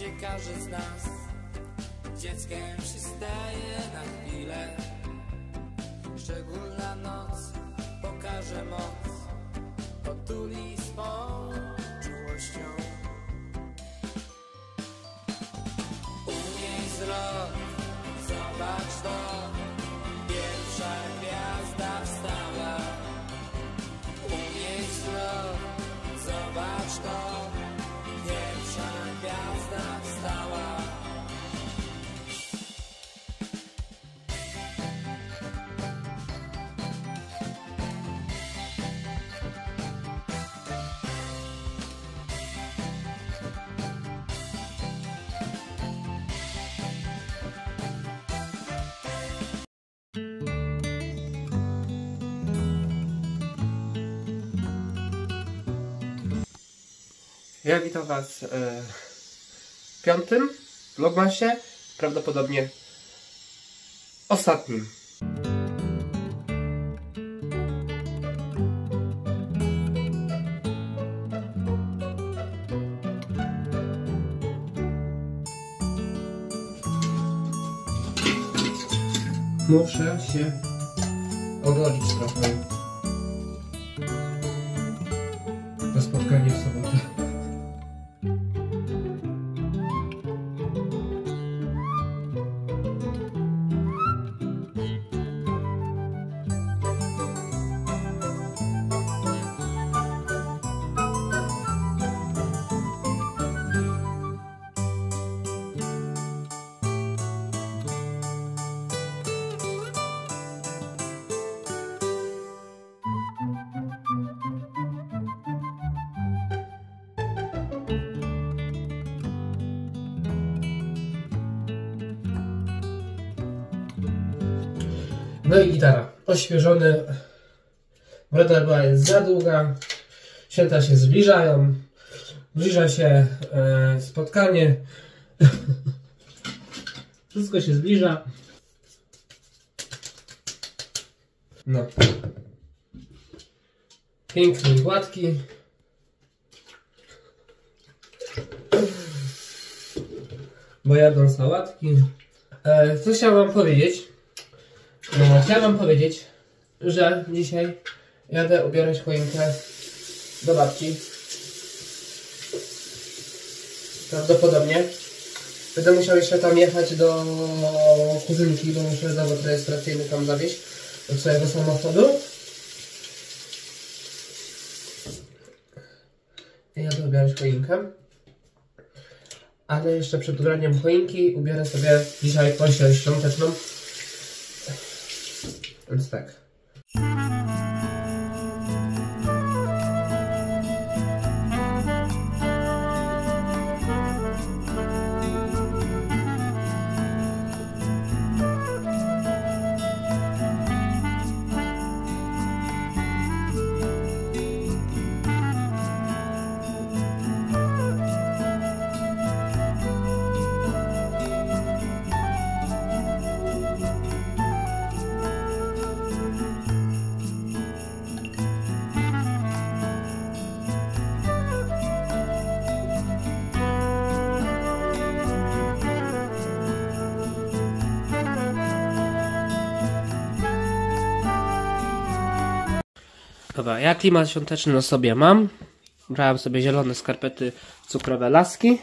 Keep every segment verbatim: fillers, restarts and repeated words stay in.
gdzie każdy z nas dzieckiem się staje na chwilę. Szczególna noc pokaże moc, potuli swą czułością. Umiej wzrok, zobacz to, pierwsza gwiazda wstała. Umiej wzrok, zobacz to, pierwsza gwiazda wstała. Ja witam Was e, w piątym vlogmasie, prawdopodobnie ostatnim. Muszę się ogolić trochę. To spotkanie w sobotę. No i gitara. Oświeżony. Broda była jest za długa. Święta się zbliżają. Zbliża się e, spotkanie. Wszystko się zbliża. No. Piękny i gładki. Bo jadą sałatki. E, co chciałem wam powiedzieć? No, chciałem wam powiedzieć, że dzisiaj jadę ubierać choinkę do babci. Prawdopodobnie. Będę musiał jeszcze tam jechać do kuzynki, bo muszę dowód rejestracyjny tam zawieźć do swojego samochodu. I jadę ubierać choinkę. Ale jeszcze przed ubraniem choinki ubiorę sobie dzisiaj pościel świąteczną. Więc tak. Dobra, ja klimat świąteczny na sobie mam. Brałem sobie zielone skarpety, cukrowe laski.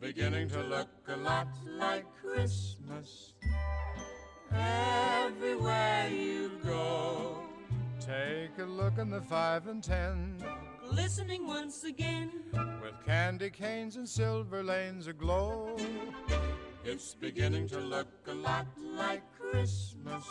beginning to look a lot like Christmas everywhere you go. Take a look in the five and ten, glistening once again, with candy canes and silver lanes aglow. It's beginning to look a lot like Christmas.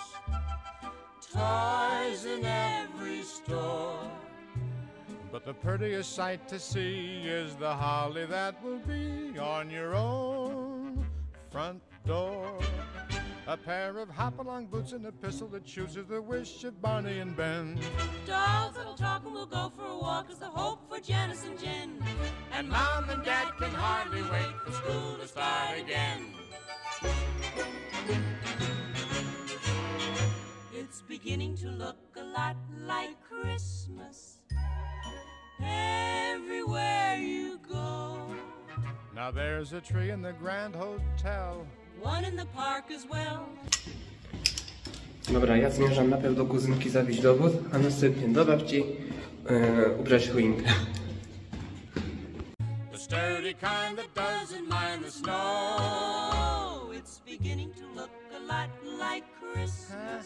Toys in every store, but the prettiest sight to see is the holly that will be on your own front door. A pair of hop-along boots and a pistol that shoots is the wish of Barney and Ben. dolls that'll talk and we'll go for a walk is the hope for Janice and Jen. And Mom and Dad can hardly wait for school to start again. It's beginning to look a lot like Christmas everywhere you go. Now there's a tree in the Grand Hotel, one in the park as well. Dobra, ja zmierzam najpierw do kuzynki zabić dowód, a następnie do babci yy, ubrać choinkę. the sturdy kind that doesn't mind the snow. It's beginning to look a lot like Christmas.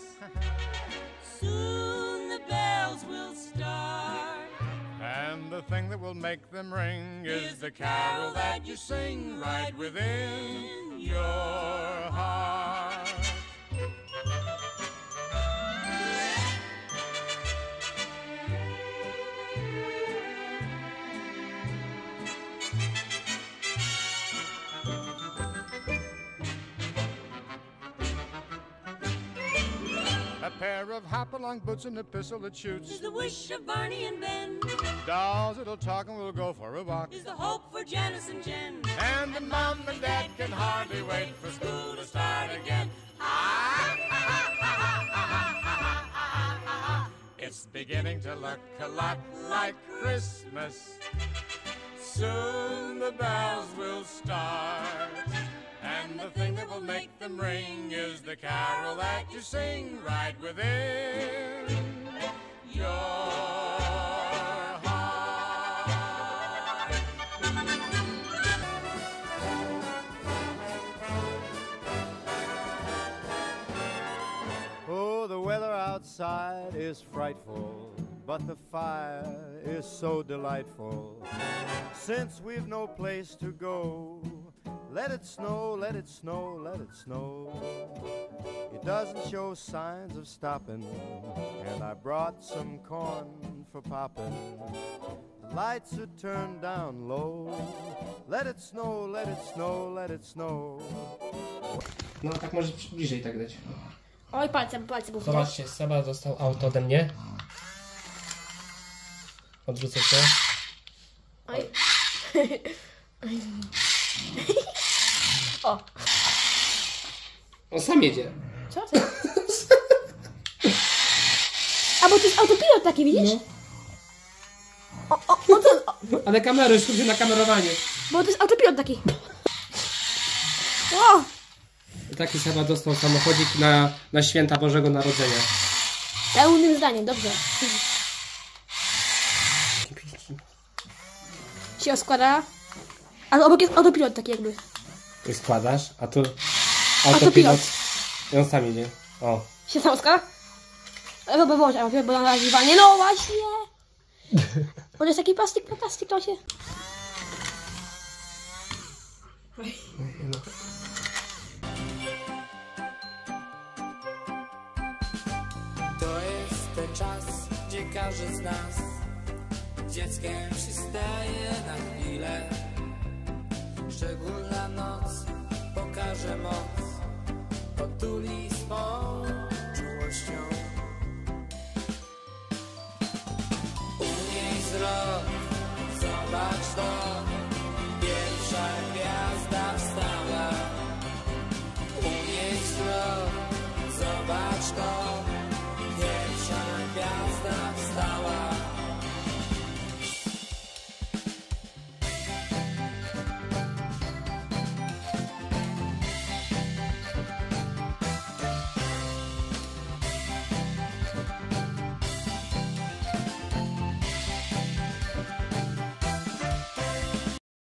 Soon the bells will start, And the thing that will make them ring is the carol that you sing right within your heart. A pair of hop-along boots and a pistol that is shoots, the wish of Barney and Ben, dolls that'll talk and we'll go for a walk. is the hope for Janice and Jen. And the Mom and Dad can hardly wait for school to start again. It's beginning to look a lot like Christmas. Soon the bells will start, and the thing that will make them ring is the carol that you sing right within your heart. Oh, the weather outside is frightful, but the fire is so delightful. Since we've no place to go, let it snow, let it snow, let it snow. It doesn't show signs of stopping, and I brought some corn for popping. The lights are turned down low. Let it snow, let it snow, let it snow. No tak może bliżej tak dać. Oj, palcem, palcem. bo Zobaczcie, Seba dostał auto ode mnie. Odrzucę się. Oj. O, On sam jedzie. co to? A bo to jest autopilot taki, widzisz? O, o, o, to, o, Ale kamery, skup się na kamerowaniu. bo to jest autopilot taki. O, Taki Seba dostał samochodzik na, na święta Bożego Narodzenia. pełnym zdaniem, dobrze. Się składa. A obok jest autopilot taki jakby. I składasz, a tu Autopilot. autopilot. I on sam idzie. O. Się sam składa? No bo włącz, a bo na nazywanie, no właśnie. Bo to jest taki plastik, plastik to się. To jest ten czas, gdzie każdy z nas dzieckiem się staje na chwilę. Szczególna noc pokaże moc, potuli swą czułością. Unieś wzrok, zobacz to.